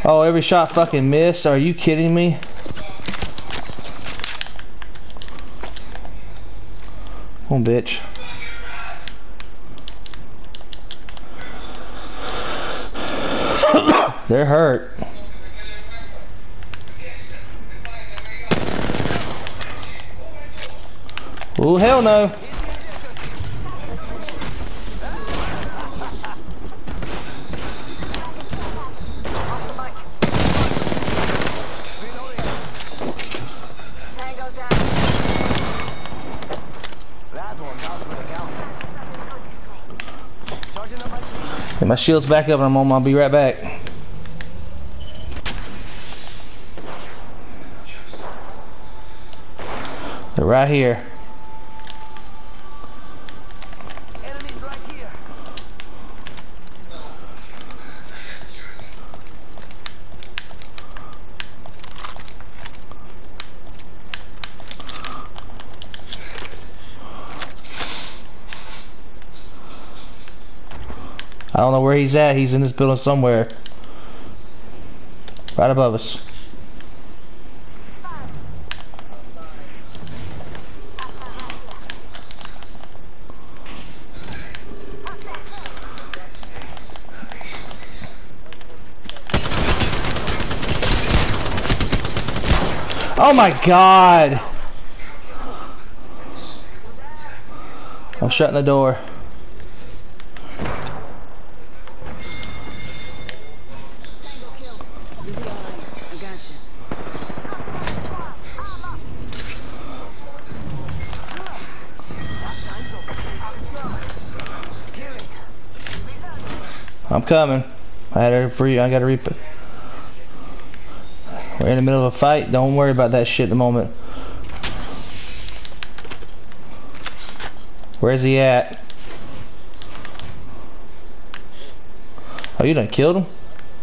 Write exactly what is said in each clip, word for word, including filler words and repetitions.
Oh, every shot fucking missed. Are you kidding me? Oh, bitch. They're hurt. Oh, hell no. Get my shield's back up and I'm on. I'll be right back. They're right here. Enemies right here. I don't know where he's at. He's in this building somewhere. Right above us. Oh my god! I'm shutting the door. I'm coming. I had to free. I got to reap it. We're in the middle of a fight. Don't worry about that shit at the moment. Where's he at? Oh, you done killed him?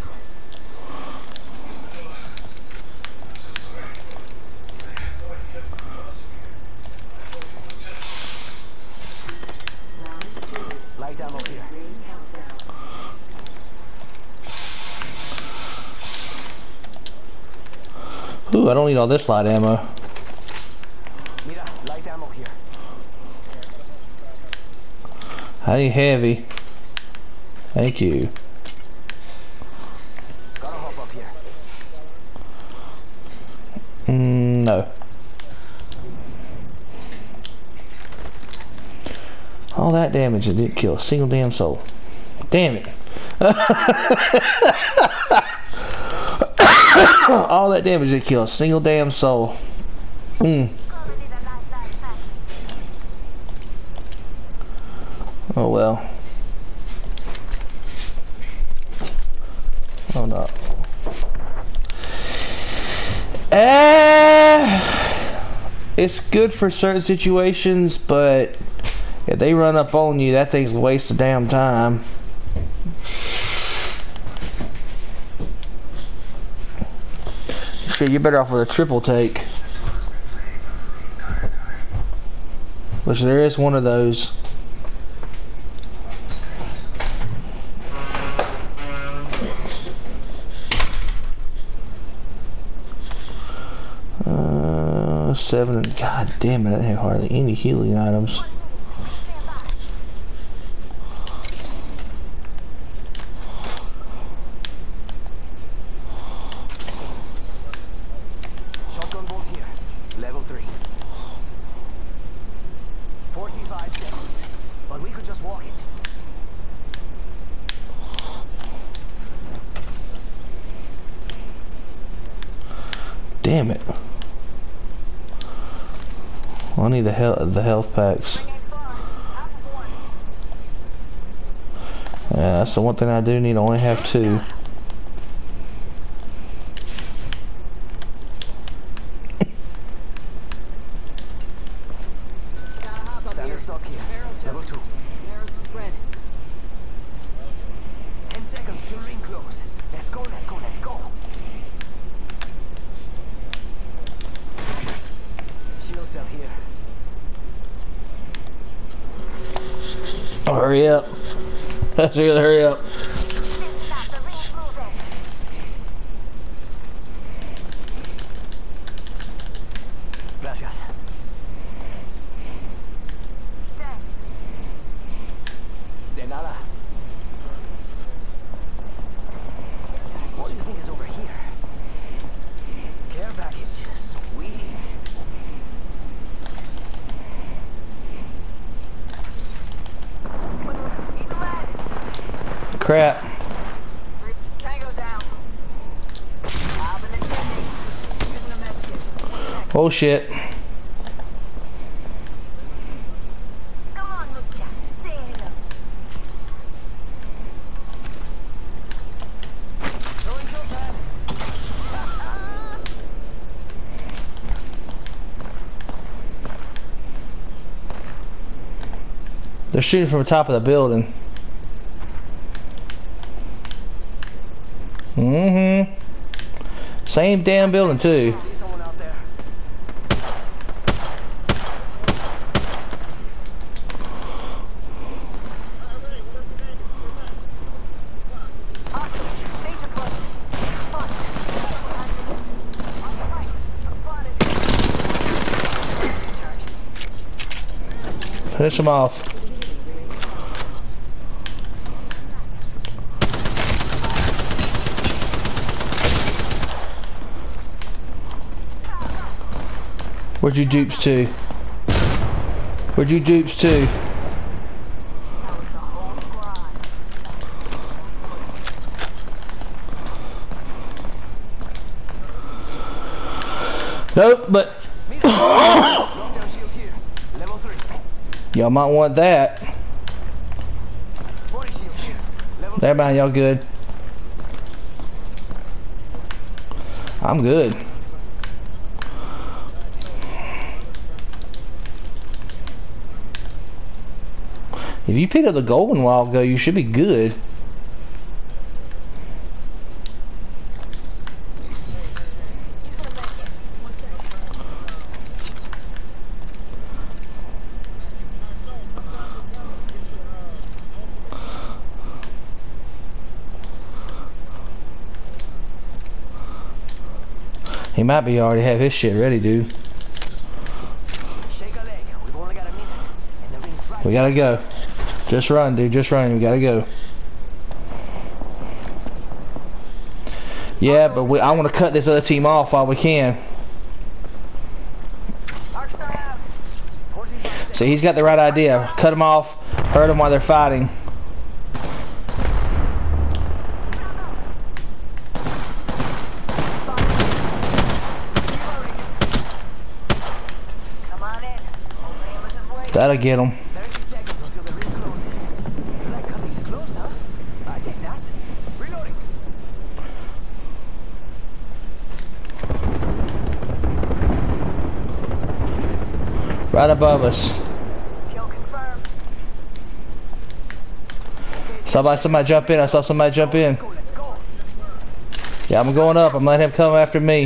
Light ammo here. Ooh, I don't need all this light ammo. Mira, light ammo here. I need heavy. Thank you. Gotta hop up here. Mm, no. All that damage and didn't kill a single damn soul. Damn it. All that damage didn't kill a single damn soul. Mm. Oh well. Oh no. Eh, it's good for certain situations, but if they run up on you, that thing's a waste of damn time. Shit, you're better off with a triple take. Which there is one of those. Uh, seven. God damn it! I didn't have hardly any healing items. Shotgun bolt here. Level three. Forty-five seconds, but we could just walk it. Damn it. I need the health the health packs. Yeah, that's the one thing I do need. I only have two. Standard stock here. Level two. Narrows the spread. Ten seconds till ring close. Let's go, let's go, let's go. Shield cell here. Oh, hurry up. Hurry up. Oh shit. Come on, Lucha. Say hello. Throwing jump pad. They're shooting from the top of the building. Mm-hmm. Same damn building too. See someone out there. Awesome. Danger close. Spotted. On the right. I'm spotted. Finish them off. Where'd you dupes to? Where'd you dupes to? That was the whole squad. Nope, but Lockdown shield here. Level three. y'all might want that. Body shield here. Level Never mind, y'all good. I'm good. If you picked up the golden a while ago, you should be good. He might be already have his shit ready, dude. Shake a leg. We've only got a minute. And the ring's right. We gotta go. Just run, dude. Just run. We gotta go. Yeah, but we, I want to cut this other team off while we can. Arcstar out. forty-five seconds. So he's got the right idea. Cut them off. Hurt them while they're fighting. Come on in. Old Amos is waiting. That'll get them. thirty seconds until the ring closes. You like cutting it close, huh? I think that. Reloading. Right above us. Kill confirmed. Somebody, somebody jump in. I saw somebody jump in. Let's go, let's go. Yeah, I'm going up. I'm letting him come after me.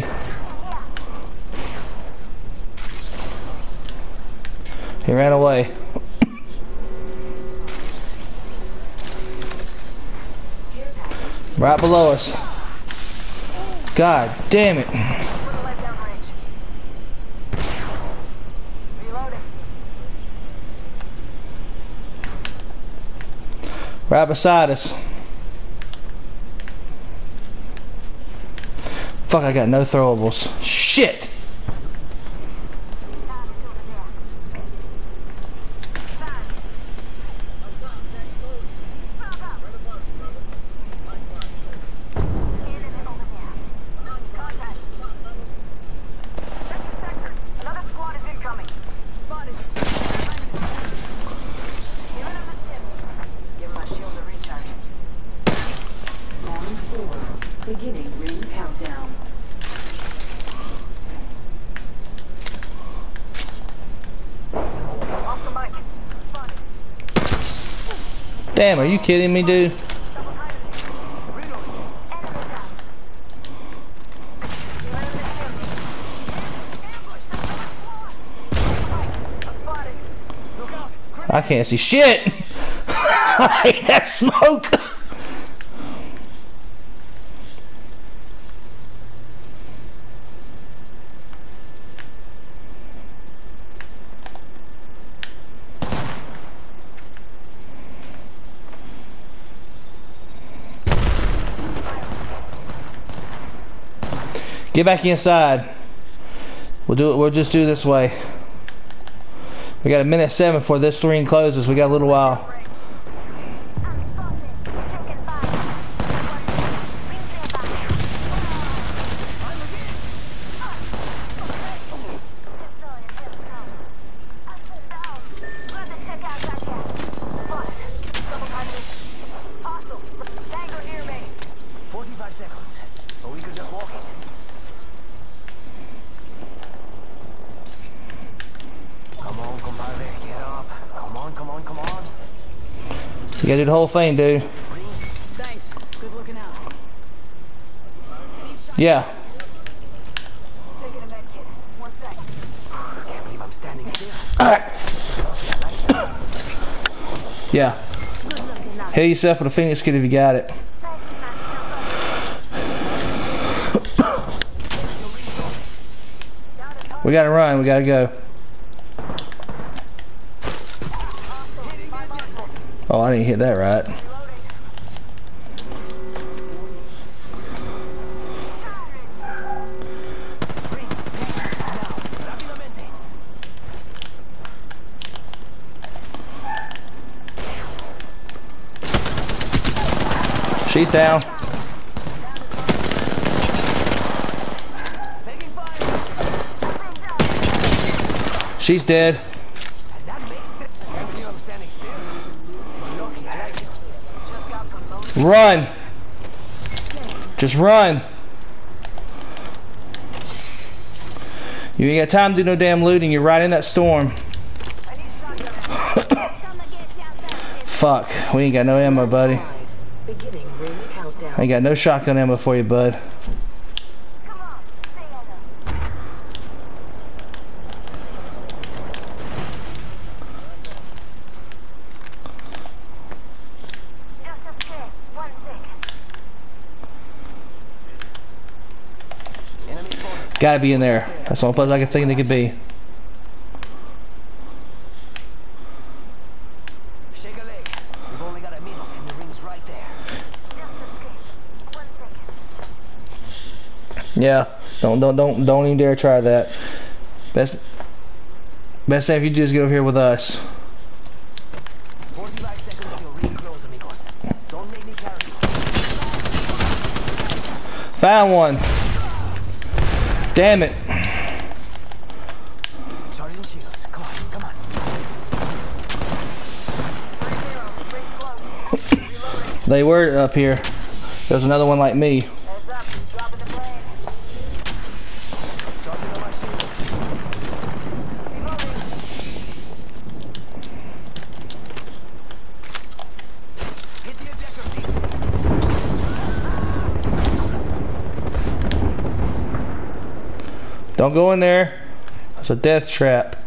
He ran away. Right below us. God damn it. Put a light down range. Reloading. Right beside us. Fuck, I got no throwables. Shit! Another squad is incoming. Spotted. Give it up the ship. Give my shield a recharge. Round four. Beginning ring countdown. Off the mic. Spotted. Damn, are you kidding me, dude? Double tighter. Enemy down. Give it up the ship. Ambush. There's another squad. Mic. I'm spotted. Look out. I can't see shit! I hate that smoke! Get back inside. We'll do it. We'll just do it this way. We got a minute seven before this ring closes. We got a little while. roads, but we could just walk it. Come on, compadre, get up. Come on, come on, come on. You gotta do the whole thing, dude. Thanks. Good looking out. Yeah. Taking a med kit. One sec. Can't believe I'm standing still. Alright. Yeah. Heal yourself with a Phoenix kit if you got it. We gotta run, we gotta go. Oh, I didn't hit that right. She's down. She's dead. Run. Just run. You ain't got time to do no damn looting. You're right in that storm. Fuck. We ain't got no ammo, buddy. Beginning ring countdown. I ain't got no shotgun ammo for you, bud. Come on, say hello. Just a sec. One sec. Enemy spotted. Gotta be in there. That's the only place I can think they could be. Shake a leg. We've only got a minute and the ring's right there. Just a sec. One second. Yeah. Don't don't don't don't even dare try that. Best best thing if you do is get over here with us. forty-five seconds till ring close, amigos. Don't make me carry you. Found one. Damn it. Sergeant Shields, come on, come on. Three zero. Rings close. Reloading. They were up here. There's another one like me. Heads up. He's dropping the plane. Charging on my shields. Reloading. Hit the ejector seat. Don't go in there. It's a death trap.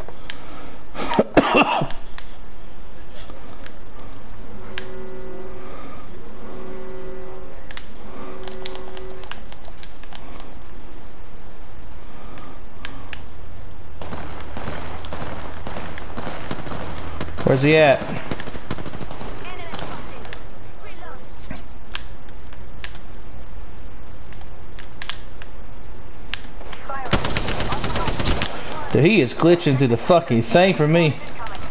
Where's he at? Enemy spotted. Reload. Fire. Dude, he is glitching through the fucking thing for me. Incoming.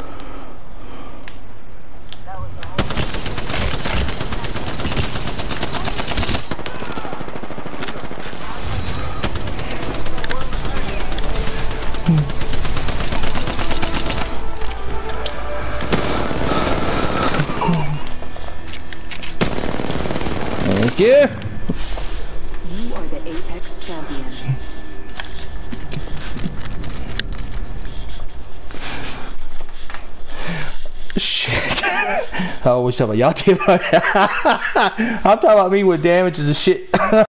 That was the whole. Thank you. You are the Apex champions. Shit. Oh, what you talking about? Y'all talking about? I'm talking about me with damages and shit.